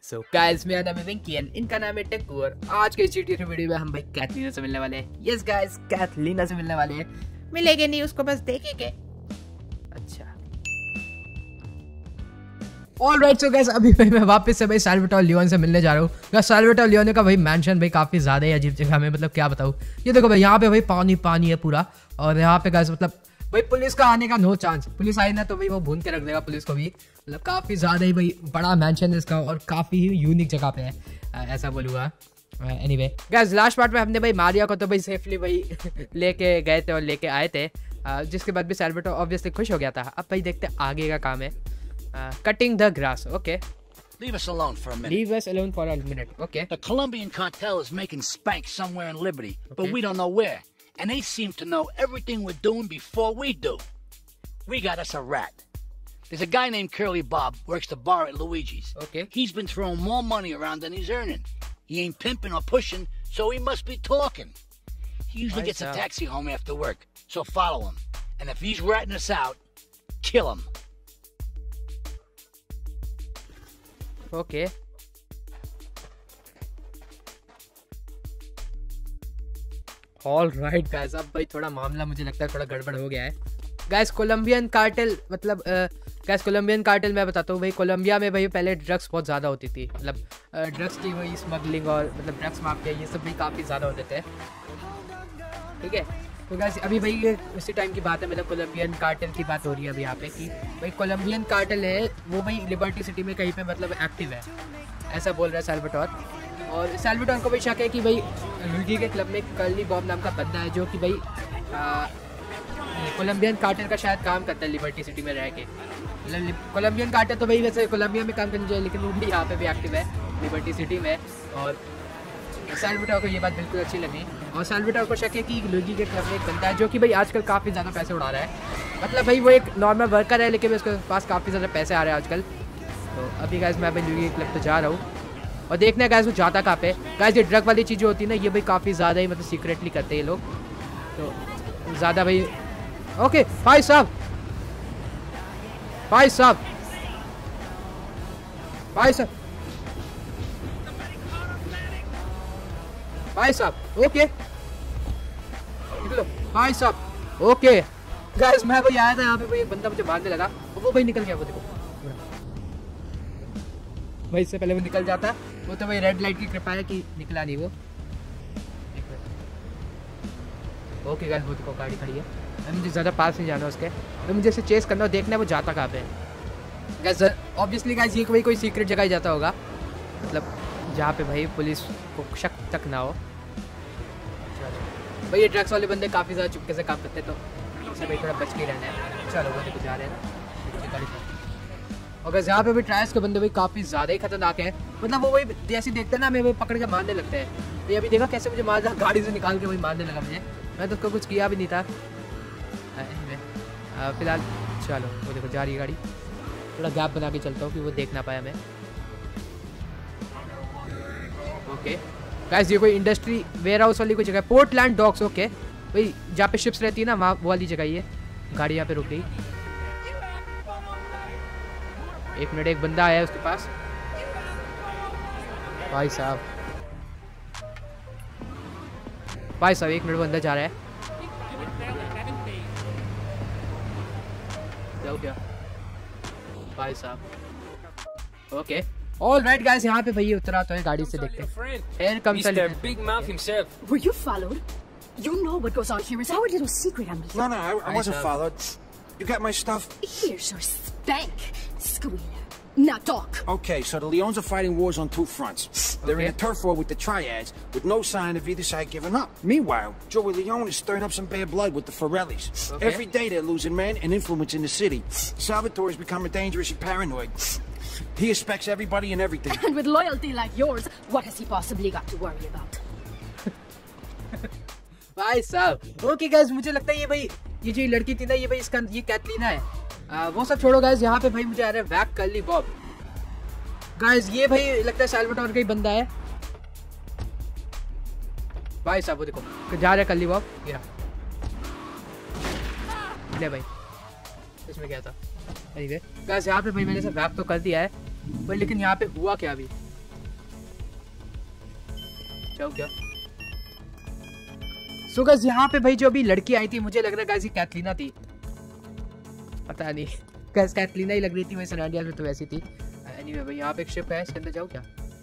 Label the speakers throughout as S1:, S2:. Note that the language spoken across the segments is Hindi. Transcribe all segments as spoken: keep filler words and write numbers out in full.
S1: सो गाइस मेरा नाम है विंकी एंड इनका नाम है टेक्कू और आज के इस जीटीए वीडियो में हम भाई कैथलीना से मिलने वाले हैं। यस गाइस कैथलीना से मिलने वाले हैं। मिलेंगे नहीं उसको बस देखेंगे। अच्छा ऑलराइट सो गाइस अभी भाई मैं वापस से भाई साल्वाटोर लियोन से मिलने जा रहा हूँ। गाइस साल्वाटोर लियोन का भाई मैंशन भाई काफी ज्यादा ही अजीब जगह में, मतलब क्या बताऊँ। ये देखो भाई यहाँ पे भाई पानी पानी है पूरा और यहाँ पे गाइस मतलब भाई पुलिस का आने का नो चांस। पुलिस आई ना तो भाई वो भून के रख देगा पुलिस को भी। मतलब काफी ज्यादा ही भाई बड़ा मैंशन है इसका और काफी ही यूनिक जगह पे है ऐसा बोलूँगा। एनीवे गाइस लास्ट पार्ट में हमने भाई मारिया को तो भाई सेफली भाई लेके गए थे और लेके आए थे, जिसके बाद भी साल्वाटोर ऑब्वियसली खुश हो गया था। अब भाई देखते आगे का काम है cutting the grass. Okay
S2: Leave us alone for a minute.
S1: Leave us alone for a minute. Okay.
S2: The Colombian cartel is making spank somewhere in Liberty,
S1: Okay.
S2: but we don't know where. And they seem to know everything we're doing before we do. We got us a rat. There's a guy named Curly Bob, works the bar at Luigi's.
S1: Okay.
S2: He's been throwing more money around than he's earning. He ain't pimping or pushing, so he must be talking. He usually
S1: Nice
S2: gets a
S1: out.
S2: taxi home after work, so follow him. And if he's ratting us out, kill him.
S1: Okay. All right guys अब भाई थोड़ा मामला मुझे लगता है थोड़ा गड़बड़ हो गया है। गाइस कोलंबियन कार्टेल मतलब गाइस कोलंबियन कार्टेल मैं बताता हूँ भाई कोलंबिया में भाई पहले ड्रग्स बहुत ज़्यादा होती थी। मतलब ड्रग्स की वही स्मगलिंग और मतलब ड्रग्स माफिया ये सब भी काफ़ी ज़्यादा होते थे। ठीक है तो गाइस अभी भाई ये उसी टाइम की बात है, मतलब कोलंबियन कार्टेल की बात हो रही है अभी यहाँ पे कि भाई कोलंबियन कार्टेल है वो भाई लिबर्टी सिटी में कहीं पे मतलब एक्टिव है ऐसा बोल रहा है साल्वाटोर। और साल्वाटोर को भाई शक है कि भाई लुइगी के क्लब में कर्ली बॉब नाम का बंदा है जो कि भाई कोलंबियन कार्टेल का शायद काम करता है लिबर्टी सिटी में रह के। मतलब कोलंबियन कार्टेल तो भाई वैसे कोलंबिया में काम करने चाहिए लेकिन वो भी यहाँ पे भी एक्टिव है लिबर्टी सिटी में। और साल्वाटोर को ये बात बिल्कुल अच्छी लगी और साल्वाटोर को शक है कि लुइगी के क्लब में एक बंदा है जो कि भाई आजकल काफ़ी ज़्यादा पैसे उड़ा रहा है। मतलब भाई वो एक नॉर्मल वर्कर है लेकिन उसके पास काफ़ी ज़्यादा पैसे आ रहे हैं आजकल। तो अभी गाइस मैं भाई लुइगी के क्लब पे जा रहा हूँ और देखना है गाइस वो जाता कहाँ पे। गाइस ये ड्रग वाली चीज़ें होती है ना ये भाई काफ़ी ज़्यादा ही मतलब सीक्रेटली करते हैं ये लोग। तो ज़्यादा भाई ओके भाई साहब भाई साहब भाई साहब भाई साहब ओके निकलो भाई साहब ओके। गाइस मैं भाई आया था यहाँ पे भाई बंदा मुझे भागने लगा और वो भाई निकल गया। वो देखो भाई इससे पहले वो निकल जाता वो तो भाई रेड लाइट की कृपा है कि निकला नहीं वो। ओके गाइस वो देखो गाड़ी खड़ी है मुझे ज़्यादा पास नहीं जाना उसके तो मुझे इसे चेस करना और देखना है वो जाता कहाँ पे है। गाइस ऑब्वियसली गाइस ये कोई कोई सीक्रेट जगह ही जाता होगा मतलब जहाँ पे भाई पुलिस को शक तक ना हो। भाई ये ड्रग्स वाले बंदे काफ़ी ज़्यादा चुपके से काम करते तो इससे भाई थोड़ा बच के रहना है। चलो वो देखो जा रहे हैं ना और यहाँ पे भी ट्रायल्स के बंदे भाई काफ़ी ज़्यादा ही खतरनाक है। मतलब वो वही जैसे देखते हैं ना हमें वो पकड़ के मारने लगते हैं। तो अभी देखा कैसे मुझे मार रहा गाड़ी से निकाल के वही मारने लगा मुझे। मैं तो उसको कुछ किया भी नहीं था। फिलहाल चलो वो देखो जा रही है गाड़ी। थोड़ा गैप बना के चलता हूँ कि वो देख ना पाया मैं। ओके गाइस ये कोई इंडस्ट्री वेयर हाउस वाली कोई जगह है। पोर्टलैंड डॉक्स ओके भाई जहाँ पे शिप्स रहती है ना वहाँ वो वाली जगह ही है। गाड़ी यहाँ पे रुक गई। एक मिनट एक बंदा आया है उसके पास। भाई साहब भाई साहब एक मिनट वो अंदर जा रहा है। जाओ क्या भाई साहब ओके ऑल राइट गाइस यहाँ पे भैया उतरा तो है गाड़ी से देखते हैं। Here comes
S3: Mister Big Mouth himself.
S4: Were you followed? You know what goes on here is our little secret, Emily.
S5: No, no, I, I wasn't followed. You got my stuff?
S4: Here's your spank, Squealer. Now talk.
S5: Okay, so the Leons are fighting wars on two fronts. They're
S1: Okay.
S5: in a turf war with the Triads, with no sign of either side giving up. Meanwhile, Joey Leone is stirring up some bad blood with the Forellis.
S1: Okay.
S5: Every day they're losing men and influence in the city. Salvatore is becoming dangerous and paranoid. He expects everybody and everything.
S4: And with loyalty like yours, what has he possibly got to worry about?
S1: भाई साहब ओके गाइस मुझे लगता है ये भाई ये जो लड़की थी ना ये भाई इसका ये कैथलीना है। आ, वो सब छोड़ो गाइस यहाँ पे भाई मुझे आ रहा है वैक कर्ली बॉब। गाइस ये भाई लगता है साल्वाटोर का ही बंदा है। भाई साहब वो देखो जा रहा है कर्ली बॉब। ये ले भाई इसमें क्या था। गाइस यहाँ पे भाई मैंने सब वैप तो कर दिया है भाई लेकिन यहाँ पे हुआ क्या अभी जाओ क्या। सो गाइस यहाँ पे भाई जो अभी लड़की आई थी, मुझे लग रहा है गाइस ये कैथलीना थी, पता नहीं गाइस कैथलीना ही लग रही थी, वैसे सैन एंड्रियास में तो वैसी थी। एनीवे भाई यहाँ पे एक शिप है, इसके अंदर जाओ क्या।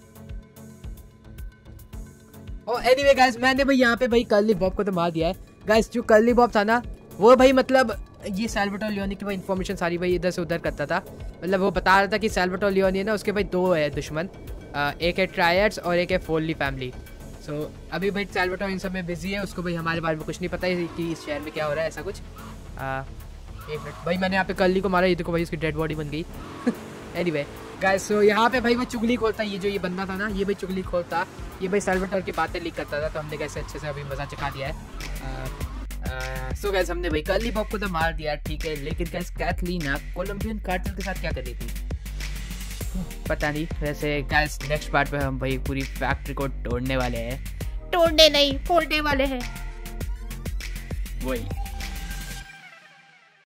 S1: और एनीवे गाइस मैंने भाई यहाँ पे भाई कर्ली बॉब को तो मार दिया है। गाइस जो कर्ली बॉब था ना वो भाई मतलब ये सैल्वाटोर लियोनी की भाई इन्फॉर्मेशन सारी भाई इधर से उधर करता था, मतलब वो बता रहा था कि सैल्वाटोर लियोनी है ना उसके भाई दो है दुश्मन, एक है ट्रायड्स और एक है फोर्ली फैमिली। सो so, अभी भाई सैल्वाटोर इन सब में बिजी है, उसको भाई हमारे बारे में कुछ नहीं पता है कि इस शहर में क्या हो रहा है ऐसा कुछ। आ, एक मिनट भाई मैंने यहाँ पे कर्ली को मारा, ये देखो भाई उसकी डेड बॉडी बन गई। एनीवे गाइस सो यहाँ पे भाई वो चुगली खोलता, ये जो ये बंदा था ना ये भाई चुगली खोलता, ये भाई सैल्वाटोर की बातें लीक करता था, तो हमने कैसे अच्छे से अभी मजा चखा दिया है। सो गाइस हमने भाई कर्ली बॉब को तो मार दिया ठीक है, लेकिन गाइस कैथलीना कोलंबियन कार्टेल के साथ क्या कर रही थी पता नहीं। वैसे गाइस नेक्स्ट पार्ट में हम भाई पूरी फैक्ट्री को तोड़ने वाले हैं, तोड़ने नहीं फोड़ने वाले हैं वही।